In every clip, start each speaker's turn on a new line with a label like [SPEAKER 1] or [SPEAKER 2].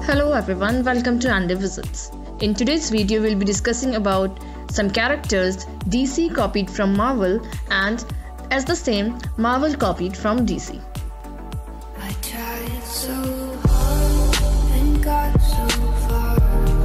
[SPEAKER 1] Hello everyone, welcome to Andy Visits. In today's video, we'll be discussing about some characters DC copied from Marvel and as the same, Marvel copied from DC.
[SPEAKER 2] I tried so hard and got so far.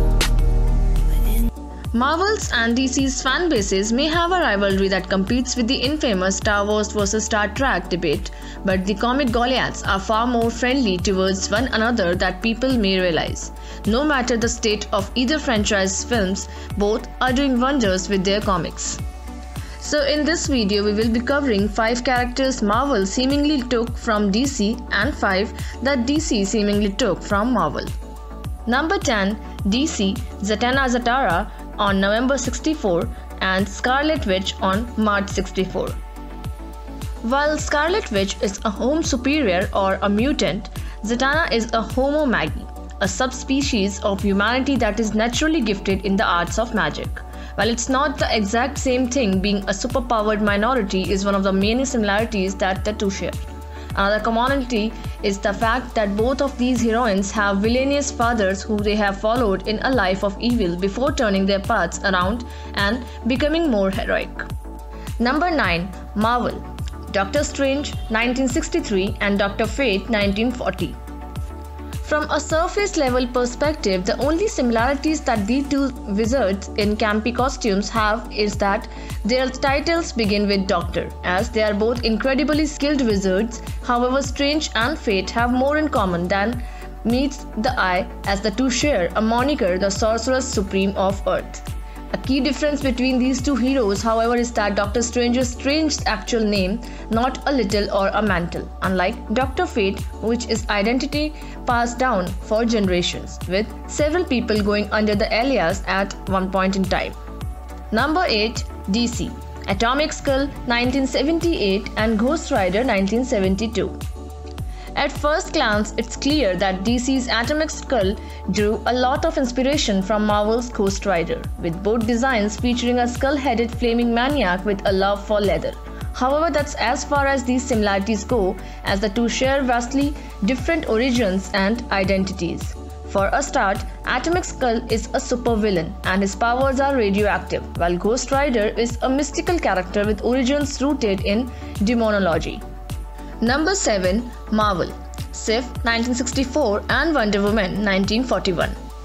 [SPEAKER 1] Marvel's and DC's fan bases may have a rivalry that competes with the infamous Star Wars vs Star Trek debate, but the comic Goliaths are far more friendly towards one another than people may realize. No matter the state of either franchise films, both are doing wonders with their comics. So in this video, we will be covering 5 characters Marvel seemingly took from DC and 5 that DC seemingly took from Marvel. Number 10. DC Zatanna Zatara on November 64 and Scarlet Witch on March 64. While Scarlet Witch is a Homo superior or a mutant, Zatanna is a Homo Magi, a subspecies of humanity that is naturally gifted in the arts of magic. While it's not the exact same thing, being a superpowered minority is one of the many similarities that the two share. Another commonality is the fact that both of these heroines have villainous fathers who they have followed in a life of evil before turning their paths around and becoming more heroic. Number 9. Marvel Doctor Strange 1963 and Dr. Fate 1940. From a surface level perspective, the only similarities that these two wizards in campy costumes have is that their titles begin with Doctor, as they are both incredibly skilled wizards. However, Strange and Fate have more in common than meets the eye, as the two share a moniker, the Sorceress Supreme of Earth. A key difference between these two heroes, however, is that Doctor Strange's actual name, not a little or a mantle, unlike Dr. Fate, which is identity passed down for generations, with several people going under the alias at one point in time. Number 8. DC Atomic Skull 1978 and Ghost Rider 1972. At first glance, it's clear that DC's Atomic Skull drew a lot of inspiration from Marvel's Ghost Rider, with both designs featuring a skull-headed flaming maniac with a love for leather. However, that's as far as these similarities go, as the two share vastly different origins and identities. For a start, Atomic Skull is a supervillain and his powers are radioactive, while Ghost Rider is a mystical character with origins rooted in demonology. Number 7. Marvel Sif 1964 and Wonder Woman 1941.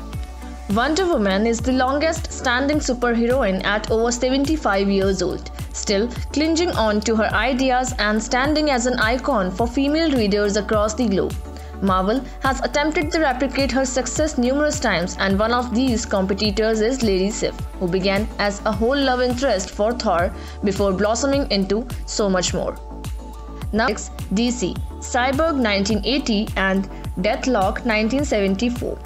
[SPEAKER 1] Wonder Woman is the longest standing superheroine at over 75 years old, still clinging on to her ideas and standing as an icon for female readers across the globe. Marvel has attempted to replicate her success numerous times, and one of these competitors is Lady Sif, who began as a whole love interest for Thor before blossoming into so much more. Next, DC Cyborg 1980 and Deathlock 1974.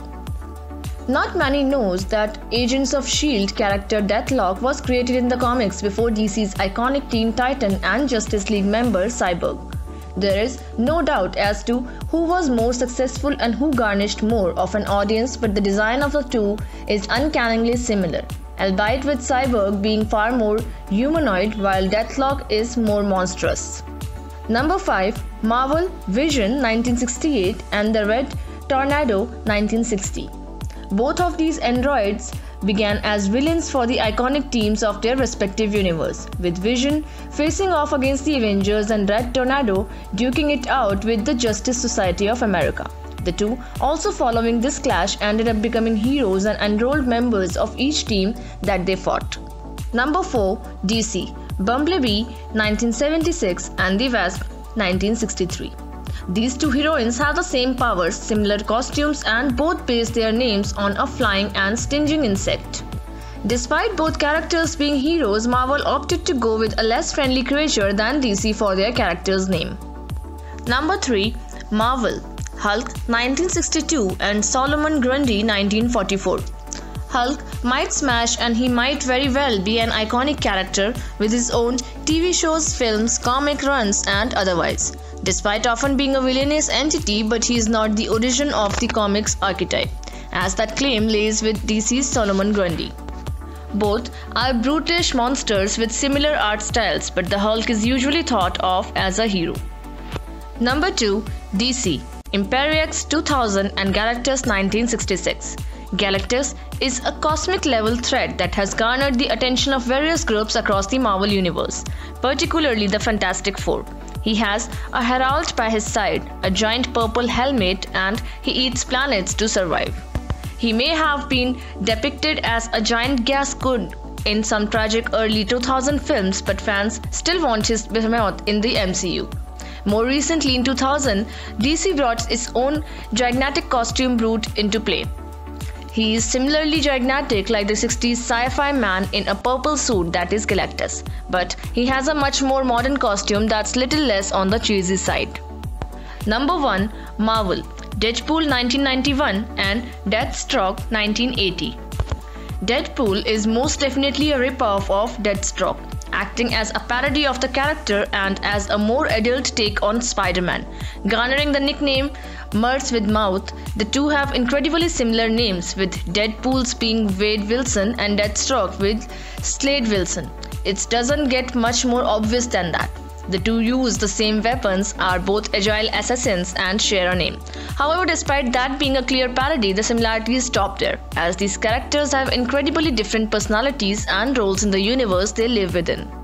[SPEAKER 1] Not many knows that Agents of S.H.I.E.L.D. character Deathlock was created in the comics before DC's iconic Teen Titan and Justice League member Cyborg. There is no doubt as to who was more successful and who garnished more of an audience, but the design of the two is uncannily similar, albeit with Cyborg being far more humanoid while Deathlock is more monstrous. Number 5. Marvel Vision 1968 and the Red Tornado 1960. Both of these androids began as villains for the iconic teams of their respective universe, with Vision facing off against the Avengers and Red Tornado duking it out with the Justice Society of America. The two, also following this clash, ended up becoming heroes and enrolled members of each team that they fought. Number 4. DC Bumblebee 1976 and the Wasp 1963. These two heroines have the same powers, similar costumes, and both base their names on a flying and stinging insect. Despite both characters being heroes, Marvel opted to go with a less friendly creature than DC for their character's name. Number 3. Marvel Hulk 1962 and Solomon Grundy 1944. Hulk might smash, and he might very well be an iconic character with his own TV shows, films, comic runs, and otherwise, despite often being a villainous entity, but he is not the origin of the comics archetype, as that claim lays with DC's Solomon Grundy. Both are brutish monsters with similar art styles, but the Hulk is usually thought of as a hero. Number 2. DC Imperiex 2000 and Galactus 1966. Galactus is a cosmic-level threat that has garnered the attention of various groups across the Marvel Universe, particularly the Fantastic Four. He has a herald by his side, a giant purple helmet, and he eats planets to survive. He may have been depicted as a giant gas god in some tragic early 2000 films, but fans still want his behemoth in the MCU. More recently, in 2000, DC brought its own gigantic costume route into play. He is similarly gigantic like the 60s sci-fi man in a purple suit that is Galactus, but he has a much more modern costume that's little less on the cheesy side. Number 1. Marvel, Deadpool 1991 and Deathstroke 1980. Deadpool is most definitely a rip-off of Deathstroke, acting as a parody of the character and as a more adult take on Spider-Man. Garnering the nickname Mercs with Mouth, the two have incredibly similar names, with Deadpool's being Wade Wilson and Deathstroke with Slade Wilson. It doesn't get much more obvious than that. The two use the same weapons, are both agile assassins, and share a name. However, despite that being a clear parody, the similarities stop there, as these characters have incredibly different personalities and roles in the universe they live within.